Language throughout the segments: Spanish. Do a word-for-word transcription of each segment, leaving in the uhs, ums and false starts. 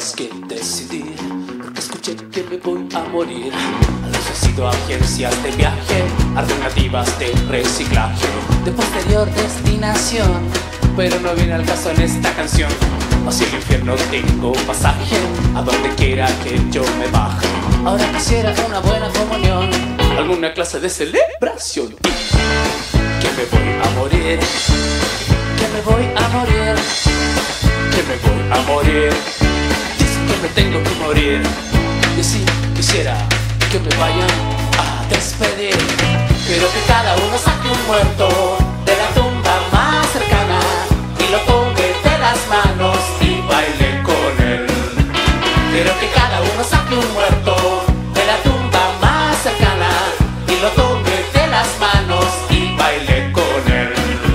cosas que decidir, porque escuché que me voy a morir. A los he sido agencias de viaje, alternativas de reciclaje, de posterior destinación, pero no viene al caso en esta canción. Hacia el infierno tengo pasaje, a donde quiera que yo me baje. Ahora quisiera una buena comunión, alguna clase de celebración. Que me voy a morir, que me voy a morir, que me voy a morir. Dice que me tengo que morir. Y si quisiera que me vayan a despedir, quiero que cada uno saque un muerto de la tumba más cercana y lo tome de las manos y baile con él. Quiero que cada uno saque un muerto de la tumba más cercana y lo tome de las manos y baile con él.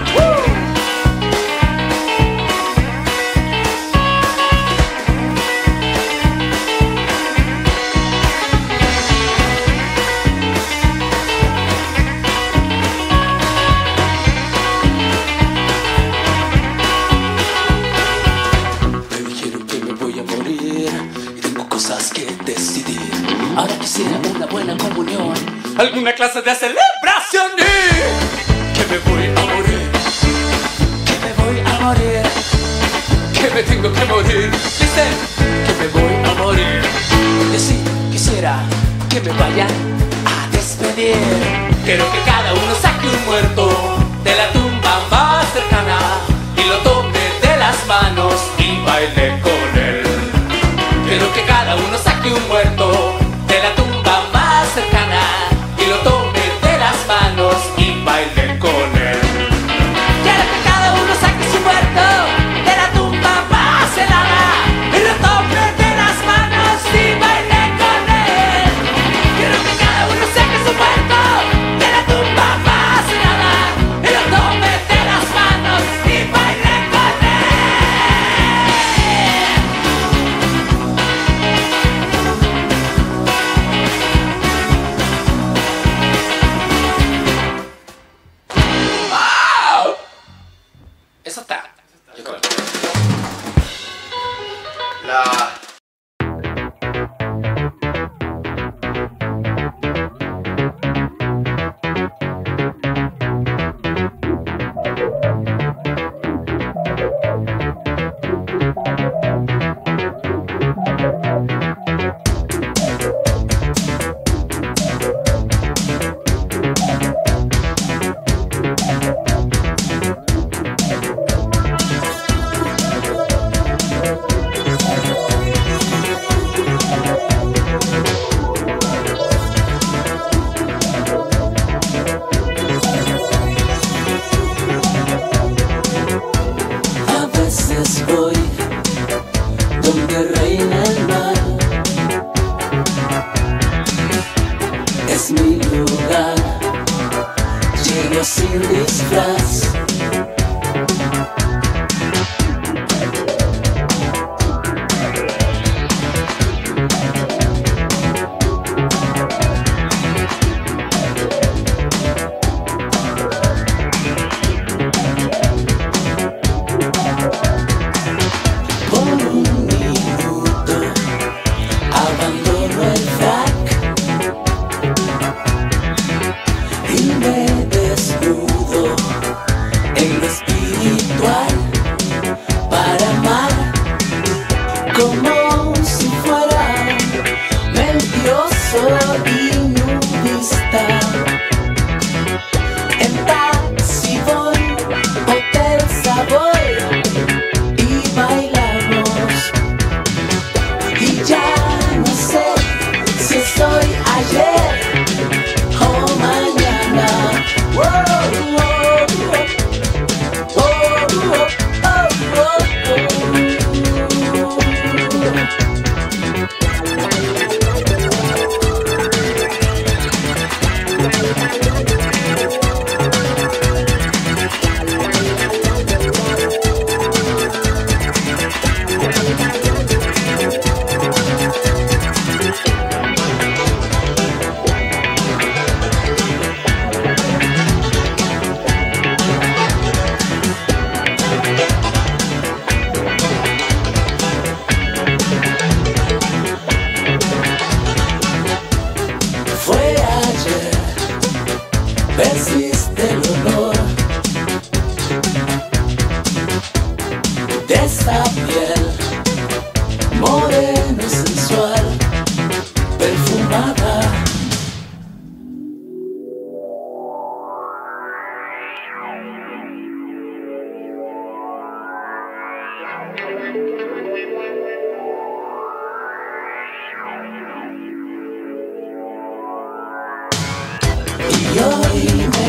Me dijeron que me voy a morir y tengo cosas que decidir. Ahora quisiera una buena comunión, alguna clase de celebración. Y que me voy a morir, que me voy a morir, que me tengo que morir. Dicen que me voy a morir. Porque si quisiera que me vayan a despedir, quiero que cada uno saque un muerto de la tumba más cercana y lo tome de las manos y baile con él. Quiero que cada uno saque un muerto de la tumba más cercana y lo tome de las manos y baile con él. Quiero que cada uno saque su muerto de la tumba más helada y lo tome de las manos y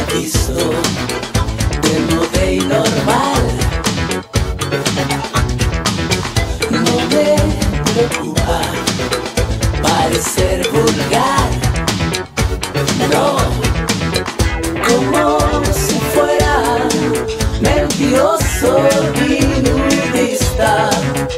visto del modé y normal. No me preocupa parecer vulgar, no, como si fuera mentiroso y nudista.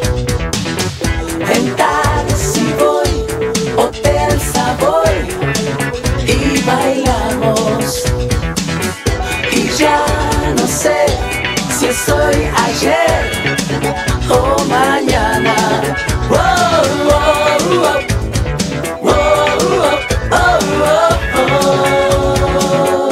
En taxi voy, hotel Savoy y bailamos. Y ya no sé si soy ayer o mañana. Oh, oh, oh. Oh, oh, oh, oh, oh.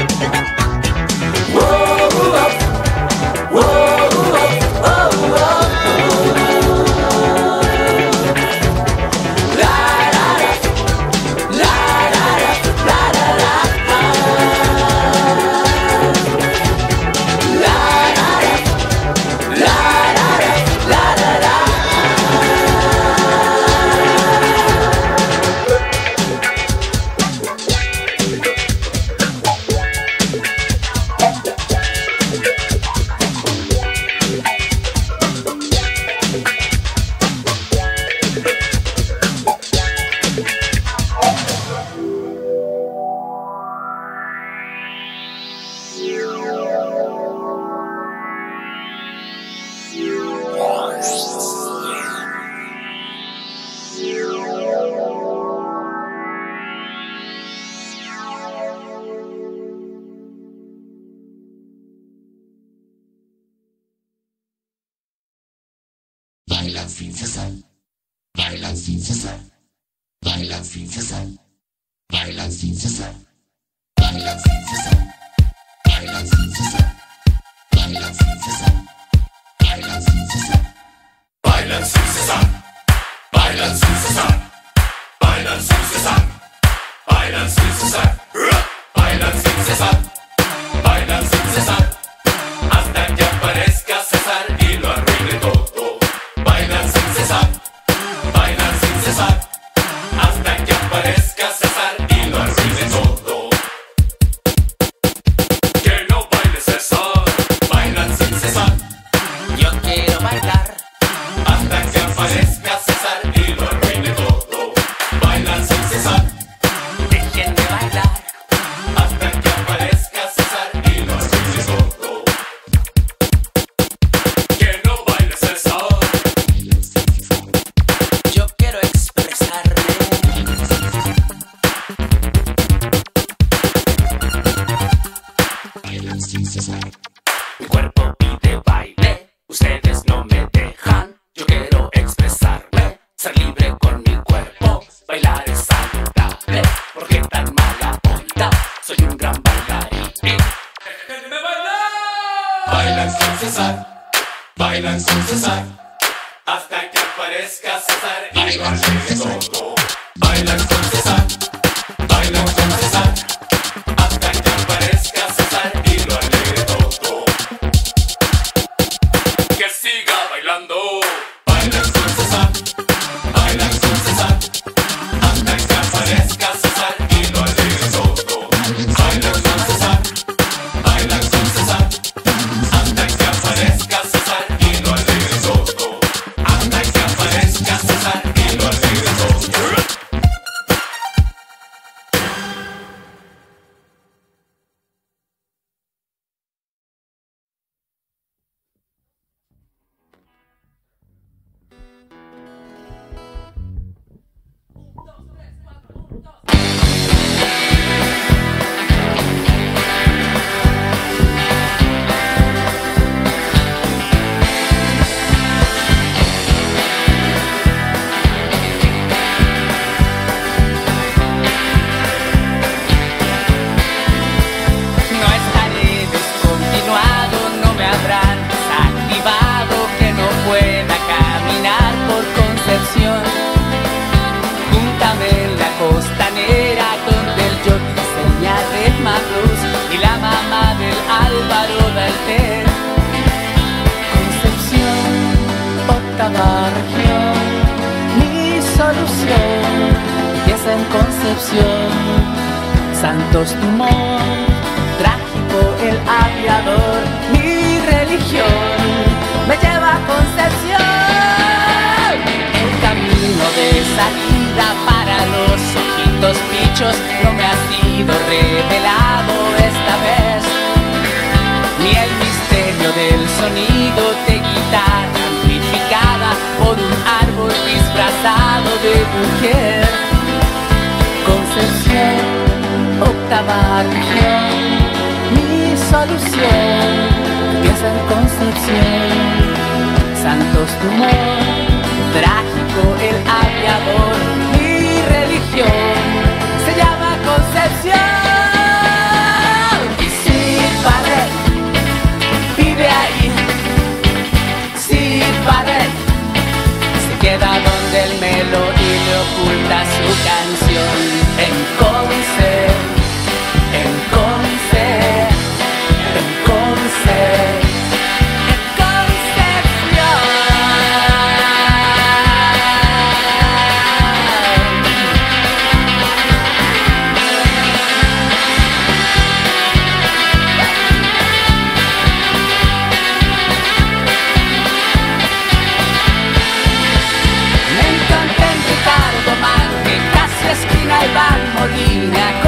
Bailan sin cesar, bailan sin cesar, bailan sin cesar, bailan sin cesar, bailan sin cesar, bailan sin cesar, bailan sin cesar, bailan sin cesar, bailan sin cesar, bailan sin cesar, bailan sin cesar, bailan sin cesar, bailan sin cesar, bailan sin cesar, hasta que aparezca César y lo arruine todo. Bailan sin cesar, bailan sin cesar, hasta que aparezca César y lo arruine todo. Que no baile César, bailan sin cesar. Yo quiero bailar Hasta que aparezca César y lo arruine todo. Bailan sin cesar, dejen de bailar. hasta que aparezca César y lo arruine todo. Que no baile César. Yo quiero expresarme. Bailan sin cesar, Mi cuerpo pide baile, ustedes no me dejan. Yo quiero expresarme, ser libre con mi cuerpo. Bailar es saludable, porque tan mala onda. Soy un gran bailarín. bailan sin cesar, bailan sin cesar, hasta que aparezca César y lo arruine todo. Bailan sin cesar, bailan sin cesar, hasta que aparezca César y lo alegre todo. Que siga bailando. Bailan sin cesar, bailan sin cesar, hasta que aparezca César y lo alegre todo. Bailan sin cesar, bailan sin cesar, hasta que aparezca César y lo alegre todo. Hasta que aparezca César y lo alegre todo. No estaré descontinuado, no me habrán desactivado, que no pueda caminar por Concepción. Júntame en la costanera donde el jockey señala Magnus y la mamá del Álvaro Dalter. Concepción, octava región, mi solución empieza en Concepción. Santos Dumont, el aviador, mi religión me lleva a Concepción. El camino de salida para los ojitos pichos no me ha sido revelado esta vez, ni el misterio del sonido de guitarra amplificada por un árbol disfrazado de mujer. Concepción, octava región, mi solución empieza en Concepción. Santos Dumont, trágico el aviador, mi religión se llama Concepción. Y Syd Barrett vive ahí, Syd Barrett se queda donde el Melo y le oculta su canción. En Conce, en Conce, en Conce, en Concepción. Me encontré en Ricardo Manque, casi esquina Iván Molina,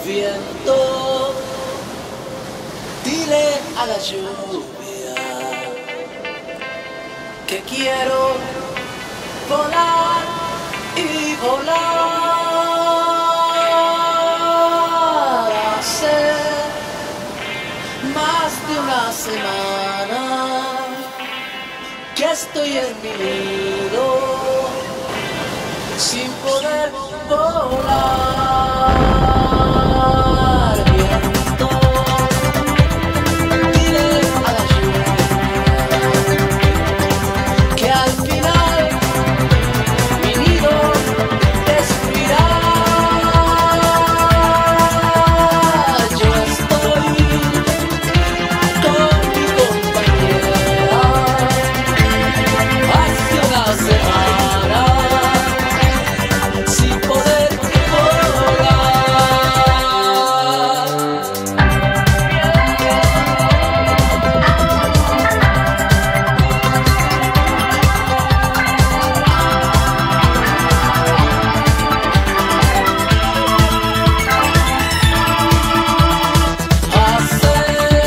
Viento, dile a la lluvia que quiero volar y volar. Hace más de una semana que estoy en mi nido sin poder volar. Viento, dile a la lluvia que al final mi nido destruirá. Yo estoy con mi compañera hace una semana sin poder volar. Hace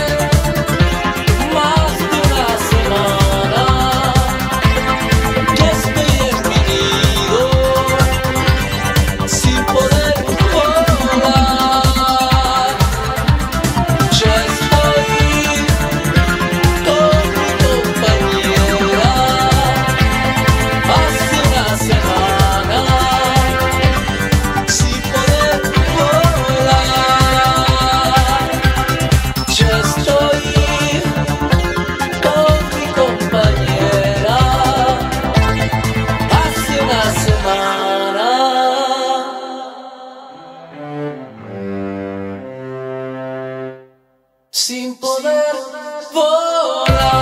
más de una semana que estoy en mi nido sin poder volar. Yo estoy con mi compañera hace una semana sin poder volar. Yo estoy con mi compañera hace una semana sin poder volar.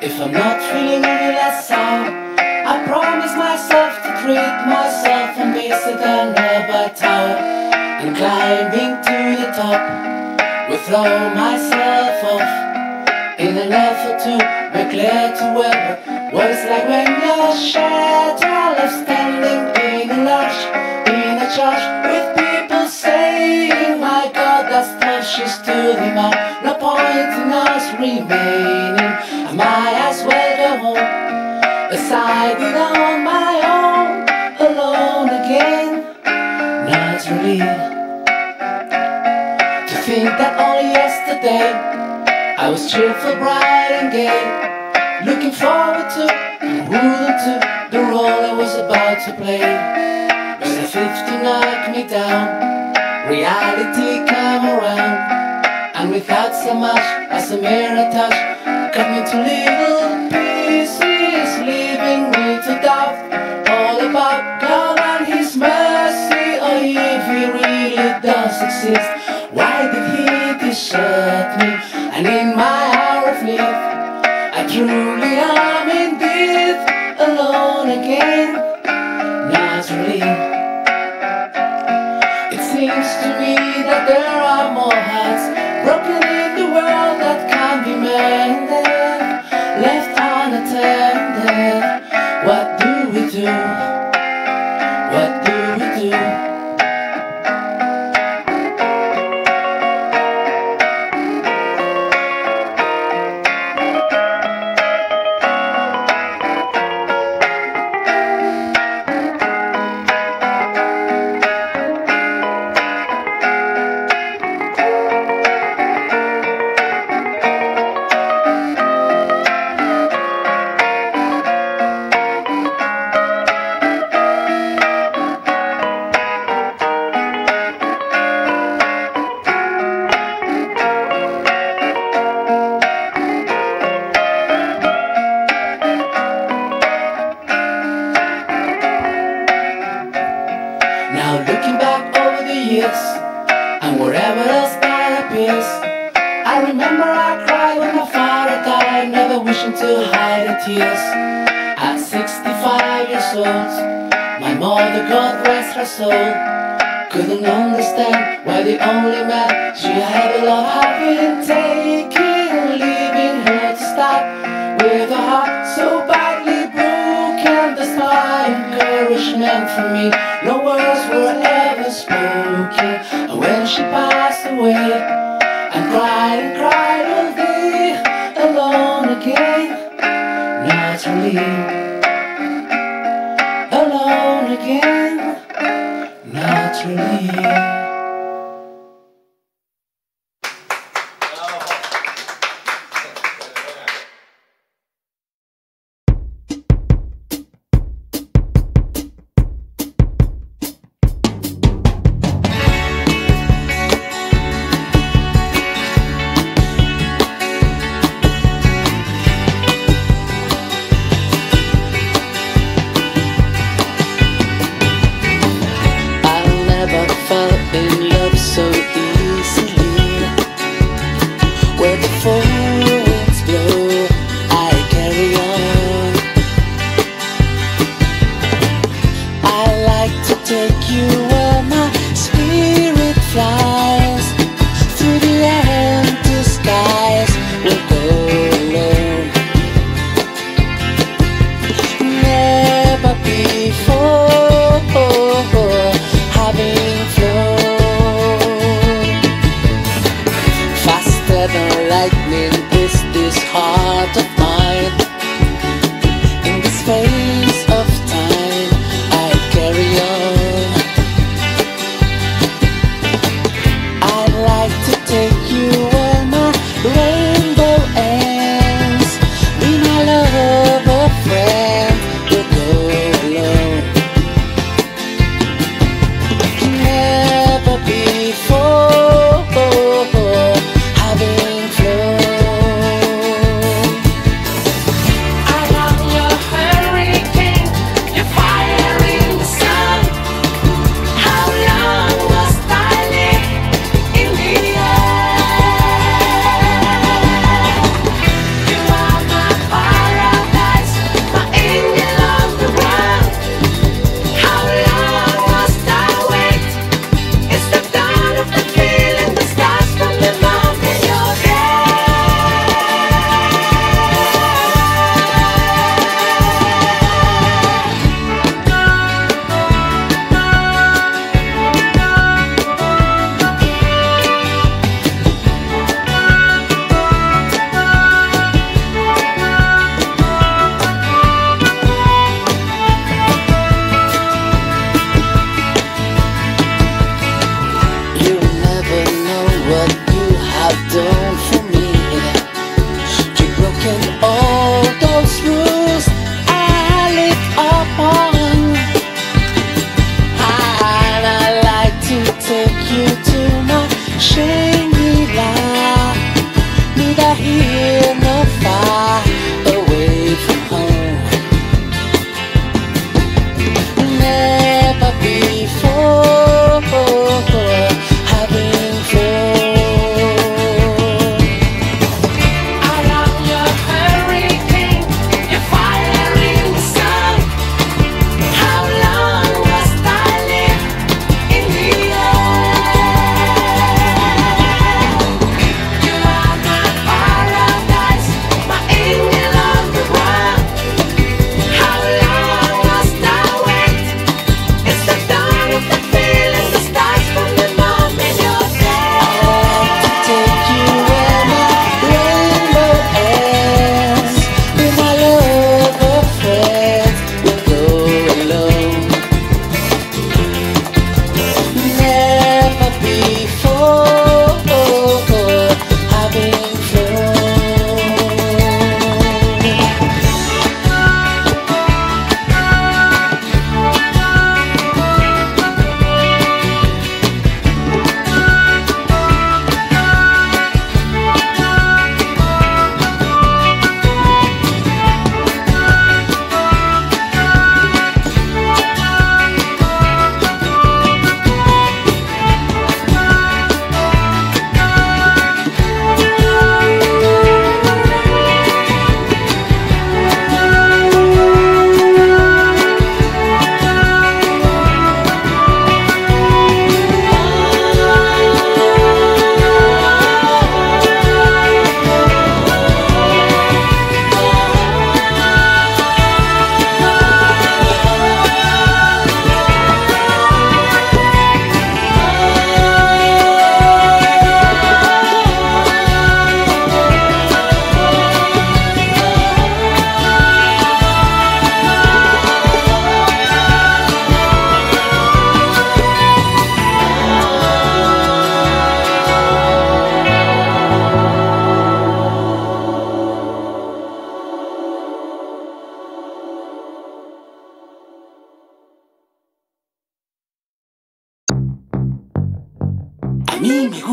If I'm not feeling any less sound, I promise myself to treat myself and visit a nearby tower. And climbing to the top, will throw myself off in an effort to make clear to whoever what it's like when you're shadow left standing in a lodge, in a church with people saying, my God, that's tough, she's to the mark. No point in us remaining, I might as well go home. Decided on my own, alone again. Naturally, to think that only yesterday I was cheerful, bright and gay, looking forward to and rooting to the role I was about to play. But the fifty knocked me down, reality came around, and without so much as a mere touch, cut me to little pieces, leaving me to doubt all about God and His mercy. Or if He really does exist, why did He desert me? And in my hour of need, I truly am indeed alone again. Naturally, it seems to me that there are more hearts broken in the world that can't be mended, left unattended. What do we do? What do we do? Now looking back over the years, and wherever else that appears, I remember I cried when my father died, never wishing to hide the tears. At sixty-five years old, my mother, God rest her soul, couldn't understand why the only man she ever loved had been taken, leaving her to start with a heart so badly broken. There's no encouragement from me, no words were ever spoken. And when she passed away, I cried and cried all day, alone again. Naturally, alone again. Naturally.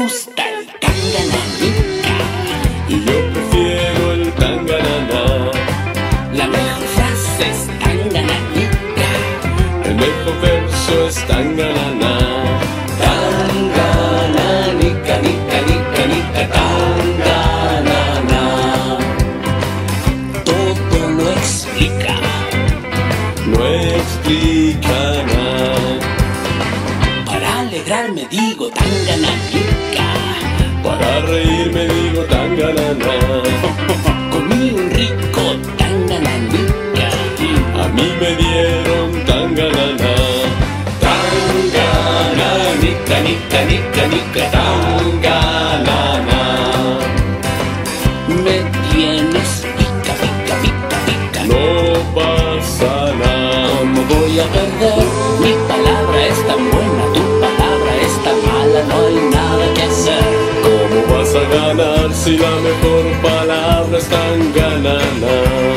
gusta el tangananica y yo prefiero el tanganana. La mejor frase es tangananica, el mejor verso es tanganana. Tangananica, nica, nica, nica, tanganana. Todo lo explica, No explica nada. para alegrarme digo tangananica, Para reírme digo tanganana. comí un rico tangananica. A mí me dieron tanganana. Tangananica, nica, nica, nica, tanganana. Me tienes pica, pica, pica, pica. No pasa nada. ¿Cómo voy a perder? Mi palabra es tan buena, tu palabra es tan mala, no hay nada que hacer. ¿Cómo vas a ganar si la mejor palabra es tanganana?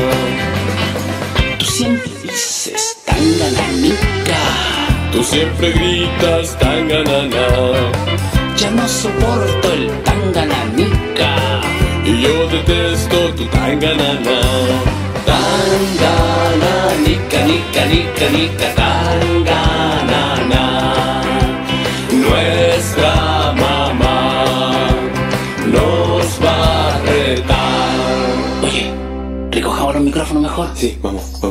Tú siempre dices tangananica, Tú siempre gritas tanganana. ya no soporto el tangananica. Y yo detesto tu tanganana. Tangananica, nica, nica, nica, tanganana. Nuestra mamá nos va a retar. Oye, recojamos los micrófonos mejor. Sí, vamos.